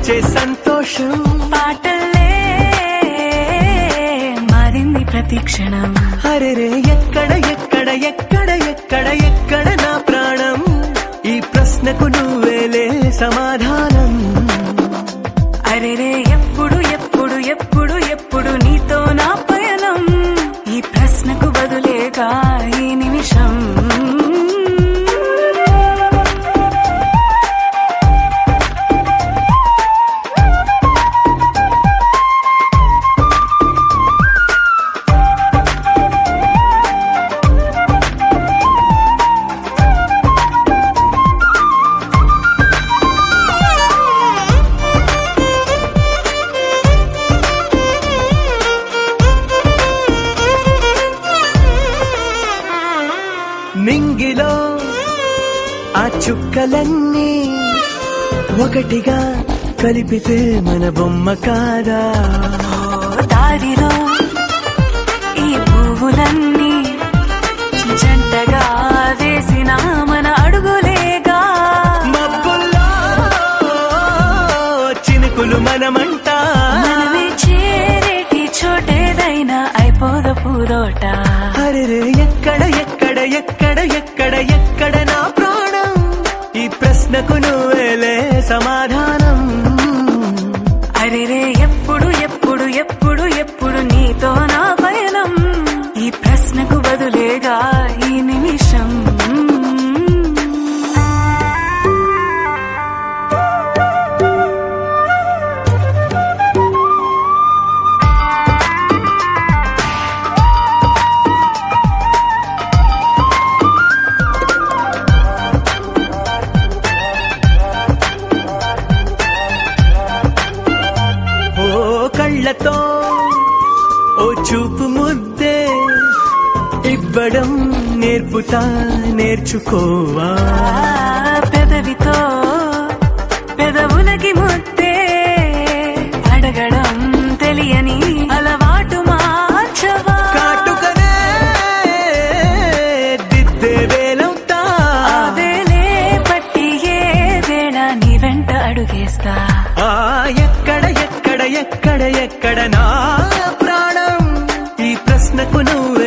వచ్చే సంతోషం పాటలే మారింది ప్రతి క్షణం. అరెరే ఎక్కడ ఎక్కడ ఎక్కడ ఎక్కడ ఎక్కడ నా ప్రాణం, ఈ ప్రశ్నకు నువ్వేలే సమాధానం. అరెరే ఎప్పుడు ఎప్పుడు ఎప్పుడు ఎప్పుడు నీతో నా పయనం, ఈ ప్రశ్నకు బదులేగా ఈ నిమిషం. నింగిలో ఆ చుక్కలన్నీ ఒకటిగా కలిపితే మన బొమ్మ కాదా, దారిలో ఈ పువ్వులన్నీ జంటగా వేసిన మన అడుగులేగా, మబ్బుల్లో చినుకులు మనమంట, మనమే చేరేటి చోటేదైనా అయిపోద పూరోట. అరెరే ఎక్కడ ఎక్కడ ఎక్కడ ఎక్కడ ఎక్కడ నా ప్రాణం, ఈ ప్రశ్నకు నువ్వేలే సమాధానం. అరెరే ఎప్పుడు ఎప్పుడు ఎప్పుడు ఎప్పుడు నీతో నా పయనం, ఈ ప్రశ్నకు బదులేగా ఈ నిమిషం. కళ్ళతో ఓ చూపు ముద్దే ఇవ్వడం నేర్పుతా నేర్చుకోవా, పెదవితో పెదవులకి ముద్దే అడగడం తెలియని అలవాటు మార్చవా, కాటుకనే దిద్దే వేలవుతా, వేలే పట్టి ఏ వేళ నీ వెంట అడుగేస్తా. ఎక్కడ ఎక్కడ ఎక్కడ ఎక్కడ నా ప్రాణం, ఈ ప్రశ్నకు నువ్వు